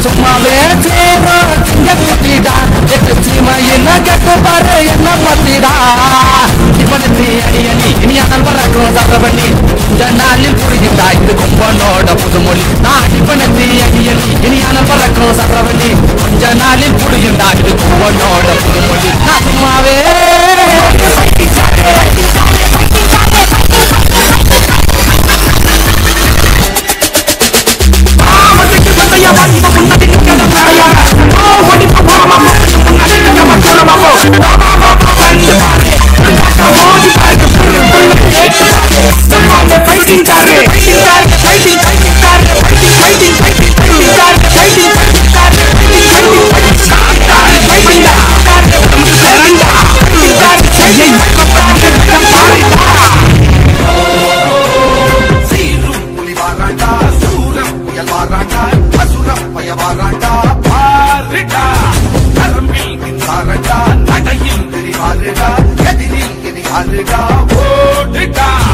சும்மாவே சேரும் சிங்க குட்டிடா எட்டு சீமா என்ன கேட்டு பாரு என்ன பத்திடா இப்படி அடி அணி இனியானால் வரக்கும் சரவணி இந்த நாளில் புரியுதா இது கும்பனோட புதுமொழி நான் இப்பனத்தி அடி அணி இனியானால் வரக்கும் சரவணி கொஞ்ச நாளில் புரியுதா இது கும்பனோட புதுமொழி நான் சும்மாவே Alga, oh,